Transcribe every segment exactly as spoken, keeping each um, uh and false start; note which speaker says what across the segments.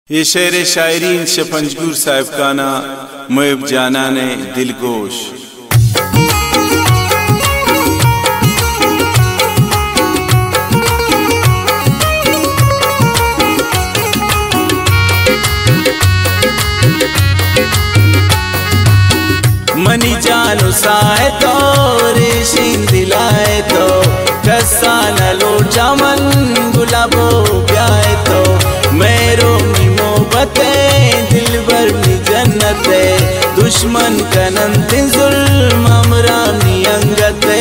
Speaker 1: ये शेर शायरीन शपंजगुर साहिब काना मुइब जाना ने दिलगोश। मनी जानो साए तो रेशिन दिलाए तो कसा न लो जामन गुलाबो प्याए तो मेरो निमो बते दिल भर नी जन्नते दुश्मन कनंते जुल्म अमरानी अंगते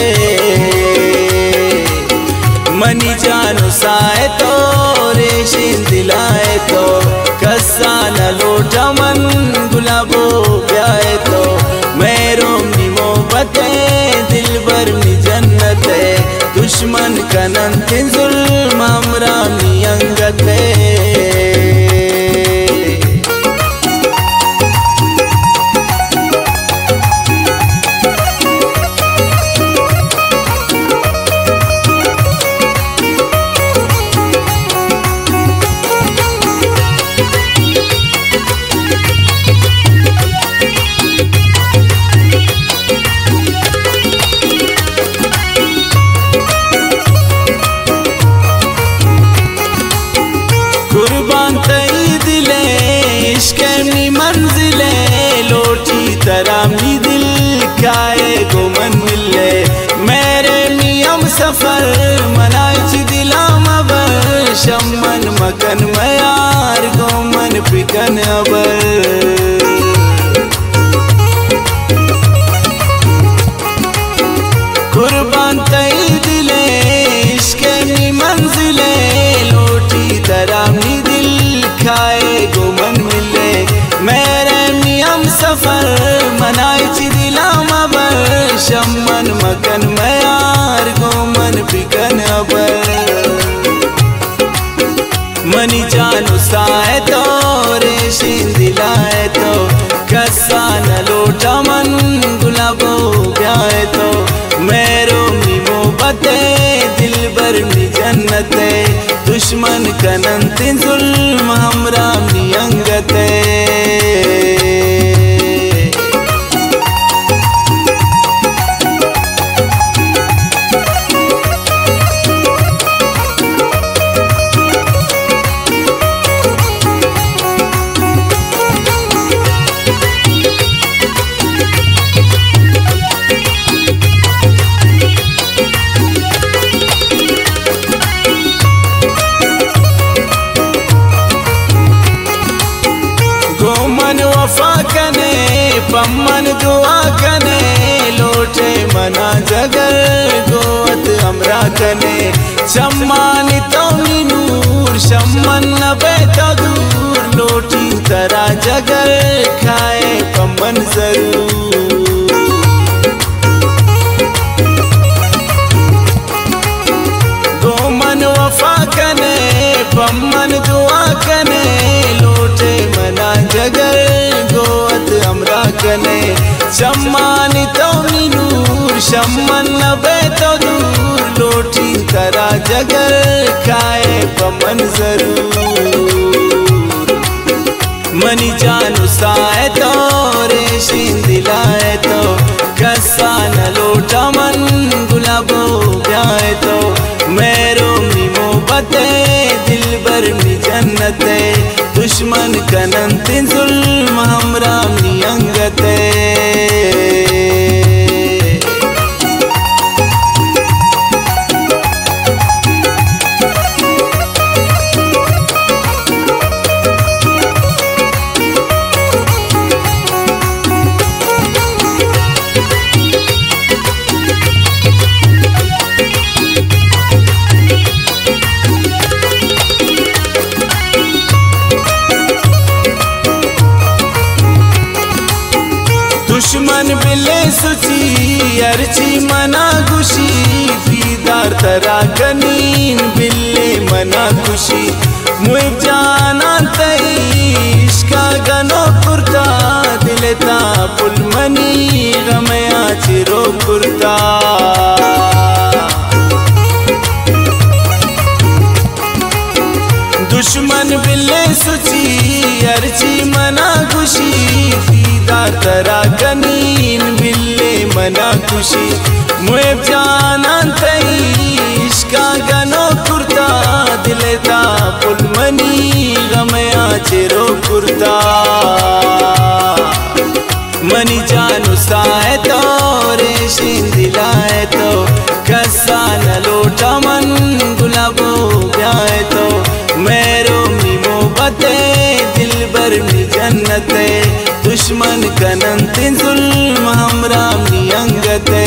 Speaker 1: मनी जानो साए तो रेशिन दिलाए तो कसा न लो जामन गुलाबो प्याए तो मेरो निमो बते दिल भर नी जन्नते दुश्मन कनंते जुल्म अमरानी अंगते। कुर्बान तई दिले इश्क़ नी मंजिले लोटी तरामी दिल काए गो मन मिले मेरे नियम सफर मनाइच दिला मबर शम्मन मकन मयार गो मन पिकन अबर कुर्बान तई दिले इश्क़ नी मंजिले लोटी तरामी खाए गो मन मिले मेरे नियम सफर मनाइच दिला मबर शम्मन मकन मयार गो मन पिकन अबर मनी जानो साए तो रेशिन दिलाए तो कसा न लोटा मन गुलाबो ब्याए तो मेरो निमो बते दिल भर नी जन्नते दुश्मन कनंते जुल्म हमरानी अंगते। गोमन वफा कने पम्मन दुआ कने लोटे मना जगर गोत अमरा कने सम्मानी तो नूर शम्मन नबे तो दूर लोटी तरा जगर खाए पम्मन जरूर गोमन वफा कने पम्मन दुआ कने लोटे मना जगर गोत अमरा कने सम्मानी तो नूर शम्मन नबे तो दूर लोटी तरा जगर खाए पमन जरूर मनी जानो साए तो रेशिन दिलाए तो कसा न लोटा मन गुलाबो ब्याए तो मेरो निमो बते दिल भर नी जन्नते दुश्मन कनंते जुल्म हमरानी अंगते। दुश्मन बिले सुची अर्ची मना खुशी दीदार तरा कनीन बिल्ले मना खुशी मुझ जाना तई इश्का गनो कुर्ता दिलता पुलमनी गमया चिरो कुर्ता दुश्मन बिले सुची तुशी मुए जानन तई इश्का गनो कुर्ता दिलेता पुलमनी गमया चेरो कुर्ता मनी जानू साए तो रेशिन दिलाए तो कसा न लोटा मन गुलाबो ब्याए तो मेरो मी मोहब्बते दिल भर मी जन्नते दुश्मन कनंते जुल्म हमरा मी अंगते